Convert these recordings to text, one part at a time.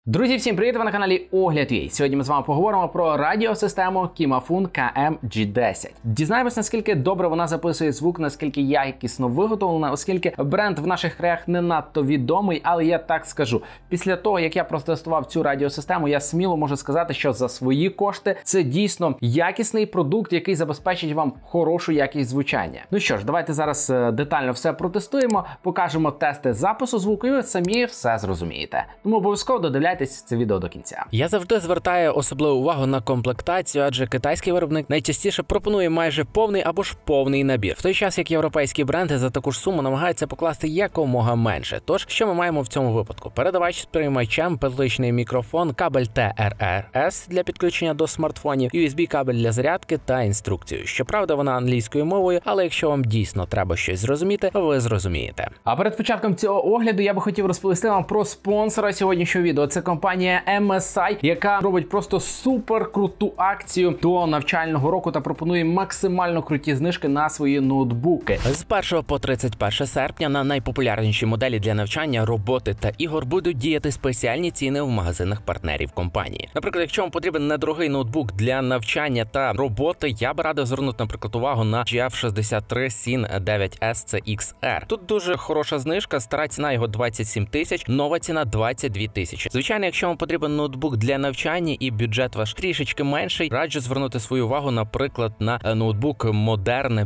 Друзі, всім привіт! Ви на каналі Огляд.ua. Сьогодні ми з вами поговоримо про радіосистему KimaFun KM-G10. Дізнаємось, наскільки добре вона записує звук, наскільки якісно виготовлена, оскільки бренд в наших краях не надто відомий, але я так скажу. Після того, як я протестував цю радіосистему, я сміло можу сказати, що за свої кошти це дійсно якісний продукт, який забезпечить вам хорошу якість звучання. Ну що ж, давайте зараз детально все протестуємо, покажемо тести запису звуку, і ви самі все зрозумієте. Тому обов'язково додивляйтесь це відео до кінця. Я завжди звертаю особливу увагу на комплектацію, адже китайський виробник найчастіше пропонує майже повний або ж повний набір. В той час, як європейські бренди за таку ж суму намагаються покласти якомога менше. Тож, що ми маємо в цьому випадку? Передавач з приймачем, петличний мікрофон, кабель TRRS для підключення до смартфонів, USB-кабель для зарядки та інструкцію. Щоправда, вона англійською мовою, але якщо вам дійсно треба щось зрозуміти, ви зрозумієте. А перед початком цього огляду я би хотів розповісти вам про спонсора сьогоднішнього відео. Це компанія MSI, яка робить просто супер круту акцію до навчального року та пропонує максимально круті знижки на свої ноутбуки. З 1 по 31 серпня на найпопулярніші моделі для навчання, роботи та ігор будуть діяти спеціальні ціни в магазинах партнерів компанії. Наприклад, якщо вам потрібен недорогий ноутбук для навчання та роботи, я б радив звернути, наприклад, увагу на GF63 Cine 9S XR. Тут дуже хороша знижка, стара ціна його 27 тисяч, нова ціна 22 тисячі. Звичайно, якщо вам потрібен ноутбук для навчання і бюджет ваш трішечки менший, раджу звернути свою увагу, наприклад, на ноутбук Modern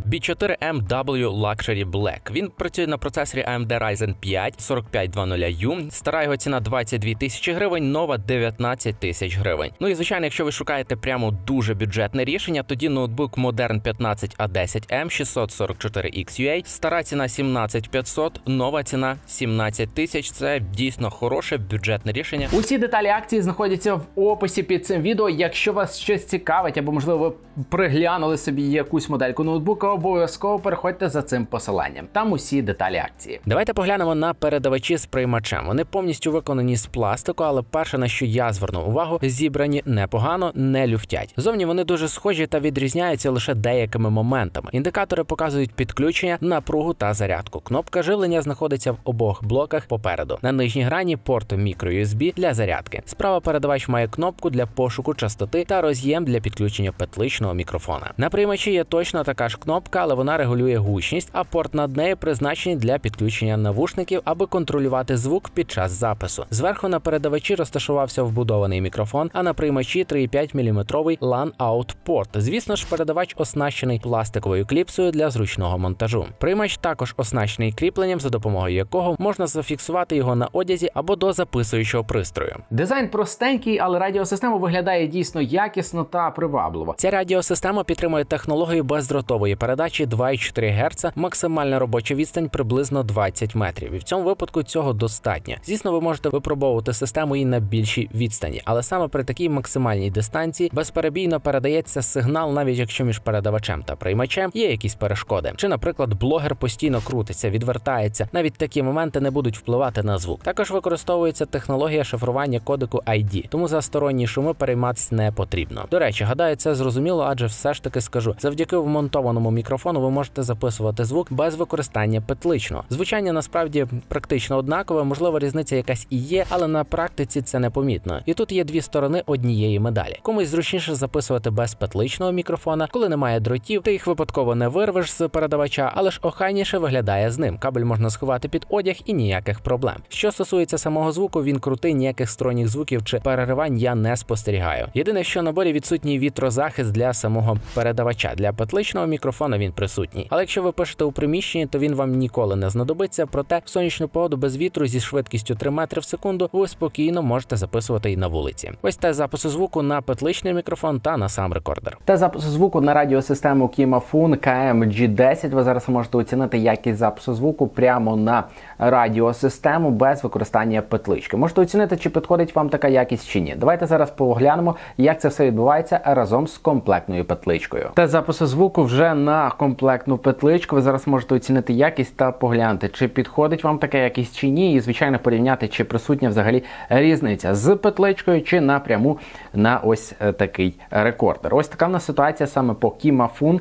B4MW Luxury Black. Він працює на процесорі AMD Ryzen 5 4520U. Стара його ціна 22 тисячі гривень, нова 19 тисяч гривень. Ну і звичайно, якщо ви шукаєте прямо дуже бюджетне рішення, тоді ноутбук Modern 15A10M 644XUA. Стара ціна 17500, нова ціна 17 тисяч. Це дійсно хороше бюджетне рішення. Усі деталі акції знаходяться в описі під цим відео. Якщо вас щось цікавить, або, можливо, ви приглянули собі якусь модельку ноутбука, обов'язково переходьте за цим посиланням. Там усі деталі акції. Давайте поглянемо на передавачі з приймачем. Вони повністю виконані з пластику, але перше, на що я звернув увагу, зібрані непогано, не люфтять. Зовні вони дуже схожі та відрізняються лише деякими моментами. Індикатори показують підключення, напругу та зарядку. Кнопка живлення знаходиться в обох блоках попереду. На нижній грані порт microUSB для зарядки. Справа передавач має кнопку для пошуку частоти та роз'єм для підключення петличного мікрофона. На приймачі є точно така ж кнопка, але вона регулює гучність, а порт над нею призначений для підключення навушників, аби контролювати звук під час запису. Зверху на передавачі розташувався вбудований мікрофон, а на приймачі 3,5 мм LAN-out порт. Звісно ж, передавач оснащений пластиковою кліпсою для зручного монтажу. Приймач також оснащений кріпленням, за допомогою якого можна зафіксувати його на одязі або до записуючого пристрою. Дизайн простенький, але радіосистема виглядає дійсно якісно та привабливо. Ця радіосистема підтримує технологію бездротової передачі 2,4 Гц, максимальна робоча відстань приблизно 20 метрів. І в цьому випадку цього достатньо. Звісно, ви можете випробовувати систему і на більшій відстані, але саме при такій максимальній дистанції безперебійно передається сигнал, навіть якщо між передавачем та приймачем є якісь перешкоди. Чи, наприклад, блогер постійно крутиться, відвертається. Навіть такі моменти не будуть впливати на звук. Також використовується технологія шифрування кодеку ID, тому за сторонні шуми перейматися не потрібно. До речі, гадаю, це зрозуміло, адже все ж таки скажу, завдяки вмонтованому мікрофону ви можете записувати звук без використання петличного. Звучання насправді практично однакове, можливо, різниця якась і є, але на практиці це непомітно. І тут є дві сторони однієї медалі. Комусь зручніше записувати без петличного мікрофона, коли немає дротів, ти їх випадково не вирвеш з передавача, але ж охайніше виглядає з ним. Кабель можна сховати під одяг і ніяких проблем. Що стосується самого звуку, він крутий, ніяких сторонніх звуків чи переривань я не спостерігаю. Єдине, що в наборі відсутній вітрозахист для самого передавача. Для петличного мікрофона він присутній. Але якщо ви пишете у приміщенні, то він вам ніколи не знадобиться, проте в сонячну погоду без вітру зі швидкістю 3 метри в секунду ви спокійно можете записувати і на вулиці. Ось тест запису звуку на петличний мікрофон та на сам рекордер. Тест запису звуку на радіосистему KimaFun KM-G10. Ви зараз можете оцінити якість запису звуку прямо на радіосистему без використання петлички. Можете оцінити, чи підходить вам така якість чи ні. Давайте зараз поглянемо, як це все відбувається разом з комплектною петличкою. Тест запису звуку вже на комплектну петличку. Ви зараз можете оцінити якість та поглянути, чи підходить вам така якість чи ні, і, звичайно, порівняти, чи присутня взагалі різниця з петличкою, чи напряму на ось такий рекордер. Ось така в нас ситуація саме по KimaFun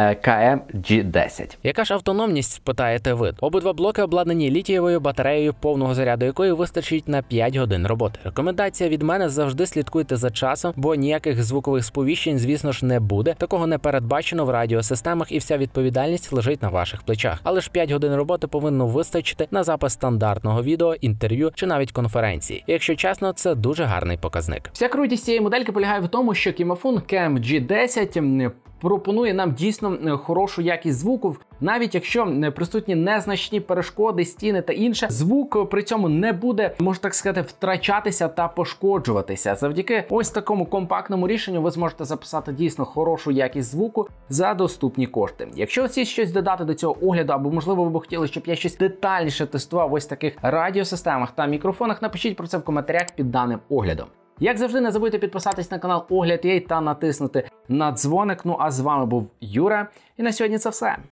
KM-G10. Яка ж автономність, спитаєте ви? Обидва блоки обладнані літієвою батареєю, повного заряду якої вистачить на 5 годин роботи. Рекомендація від мене: завжди слідкуйте за часом, бо ніяких звукових сповіщень, звісно ж, не буде. Такого не передбачено в радіосистемах, і вся відповідальність лежить на ваших плечах. Але ж 5 годин роботи повинно вистачити на запис стандартного відео, інтерв'ю чи навіть конференції. І якщо чесно, це дуже гарний показник. Вся крутість цієї модельки полягає в тому, що Кімафон Cam G10 пропонує нам дійсно хорошу якість звуку, навіть якщо присутні незначні перешкоди, стіни та інше, звук при цьому не буде, можна так сказати, втрачатися та пошкоджуватися. Завдяки ось такому компактному рішенню ви зможете записати дійсно хорошу якість звуку за доступні кошти. Якщо хотіть щось додати до цього огляду, або можливо ви б хотіли, щоб я щось детальніше тестував ось таких радіосистемах та мікрофонах, напишіть про це в коментарях під даним оглядом. Як завжди, не забудьте підписатись на канал Огляд.ua та натиснути на дзвоник. Ну а з вами був Юра, і на сьогодні це все.